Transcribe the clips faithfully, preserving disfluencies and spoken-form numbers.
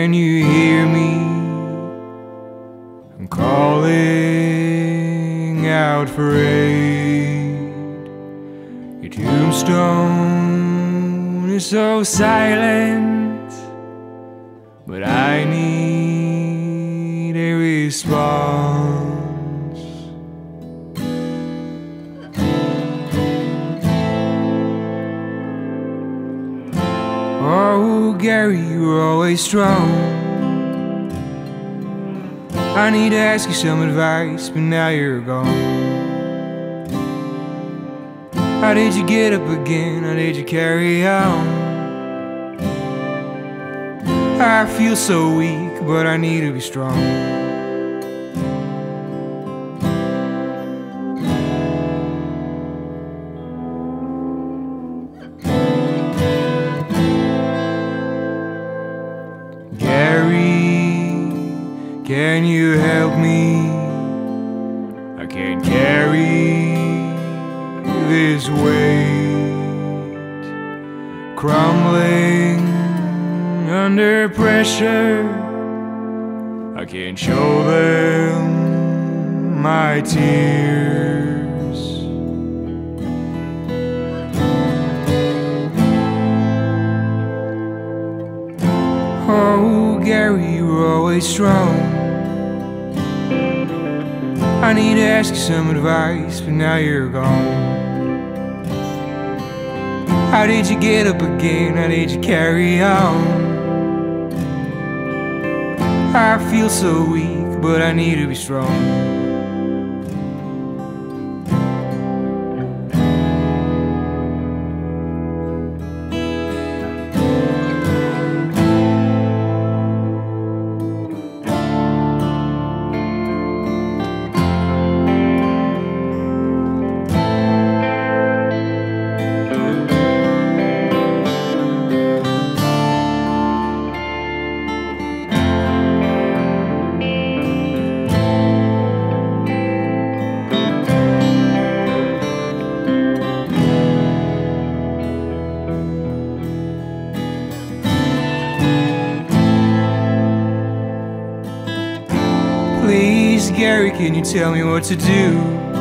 can you hear me? I'm calling out for aid. Your tombstone is so silent, but I need a response. Oh, Gary, you were always strong. I need to ask you some advice, but now you're gone. How did you get up again? How did you carry on? I feel so weak, but I need to be strong. Can you help me? I can't carry this weight, crumbling under pressure. I can't show them my tears. Oh, Gary, you were always strong. I need to ask you some advice, but now you're gone. How did you get up again? How did you carry on? I feel so weak, but I need to be strong. Please, Gary, can you tell me what to do?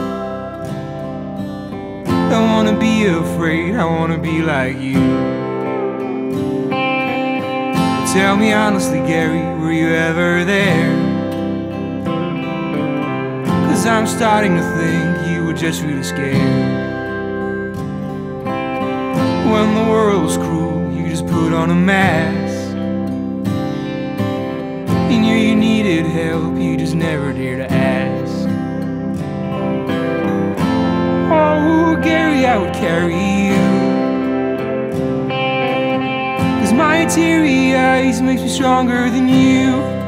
Don't wanna be afraid, I wanna be like you. But tell me honestly, Gary, were you ever there? Cause I'm starting to think you were just really scared. When the world was cruel, you just put on a mask. You knew you needed help, you just never dared to ask. Oh, Gary, I would carry you, cause my teary eyes makes me stronger than you.